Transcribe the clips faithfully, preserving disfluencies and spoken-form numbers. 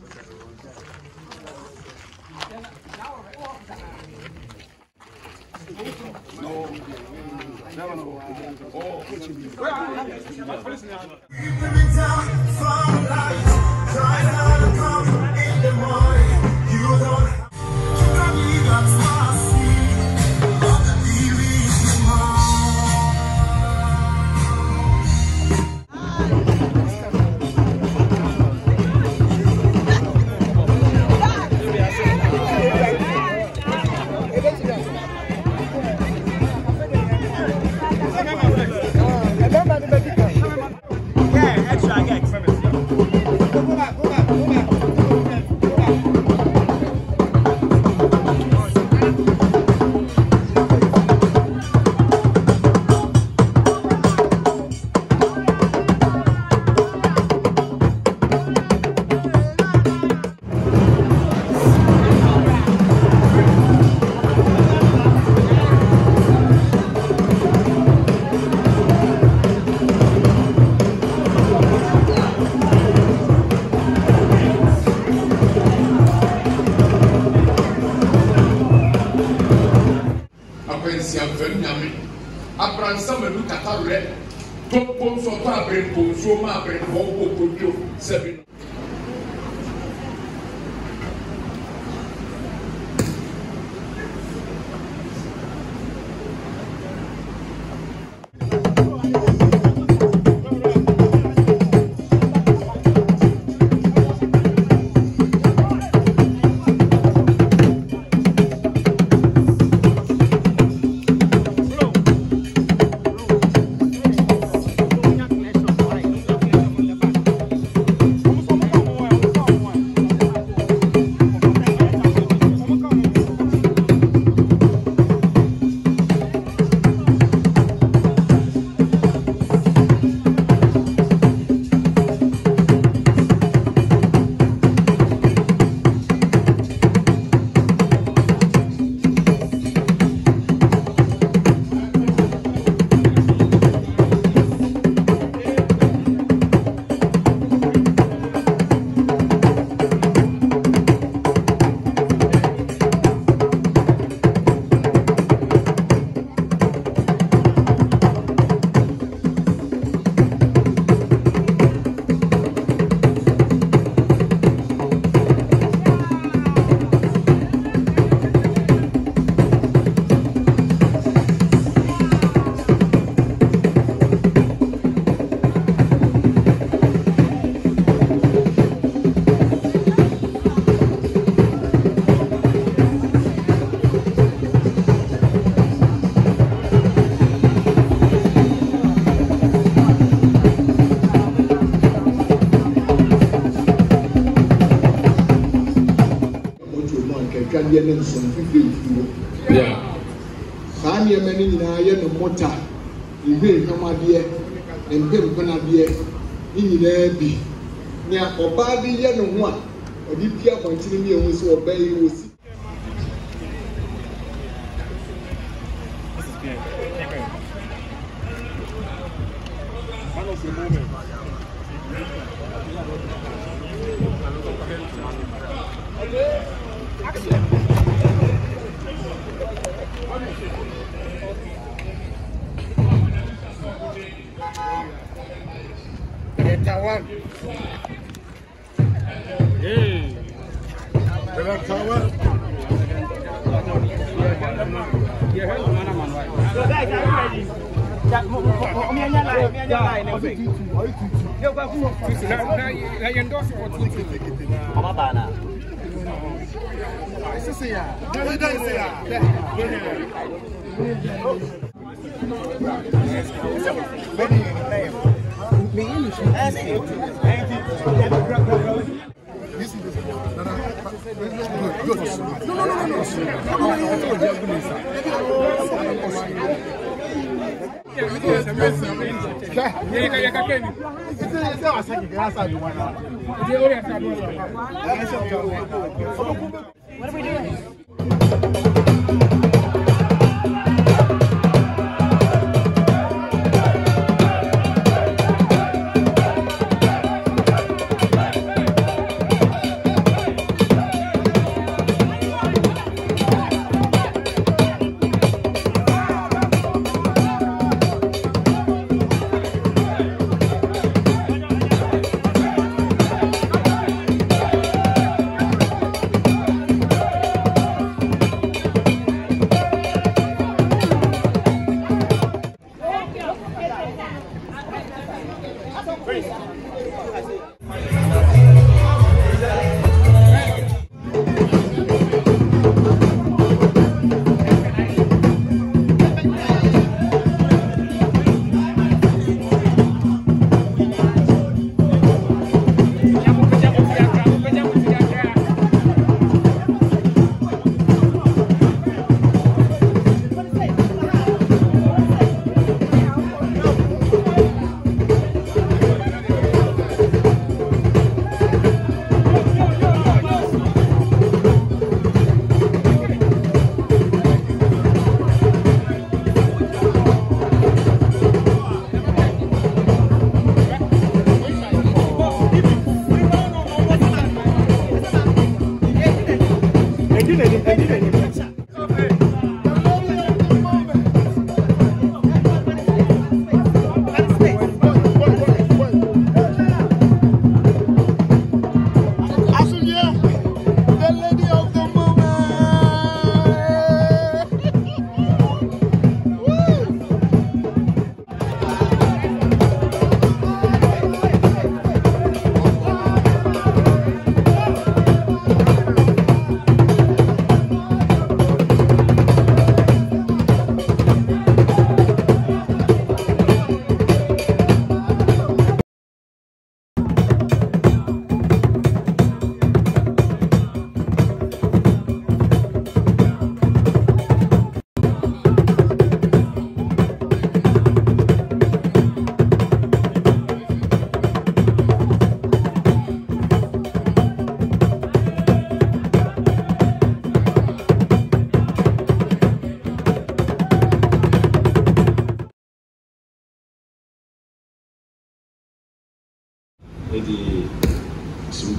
Yeah. Sani ya meni na ya no mota, ibe kama die, embe mpana die, ini na bi. Nya oba bi ya no ho a, odi pia kwantini mi ehun so oba yi wosi. Taiwan. Hey. Berat Taiwan. Ya kan mana mana. Sudah jadi. Ya mau mau mianya lah, mianya lah ini. Dia bagus. Sudah sudah yang dos waktu itu. Apa bana? Itu sih ya. Itu sih ya. Beni name. Me English. Ask it. Thank you. This is no, no. Good. No, no, no, no. No, no, what are we doing?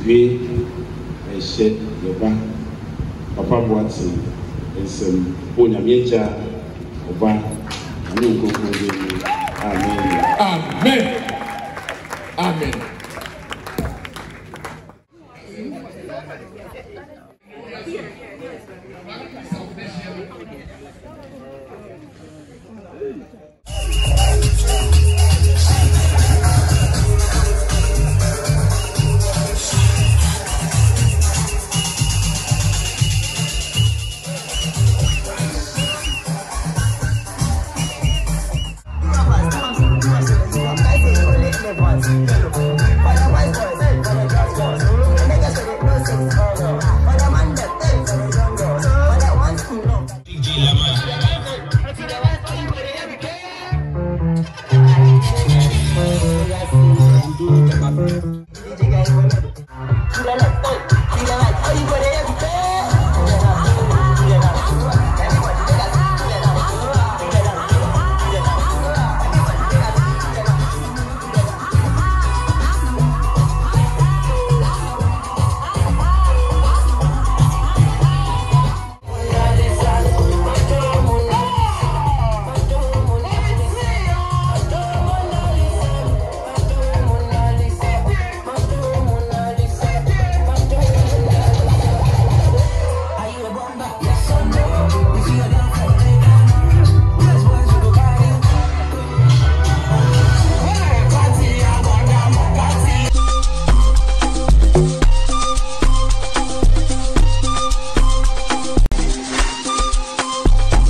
we and share your back. Papa Boateng and some Ponyamiacha Oba. Amen. Amen. Amen.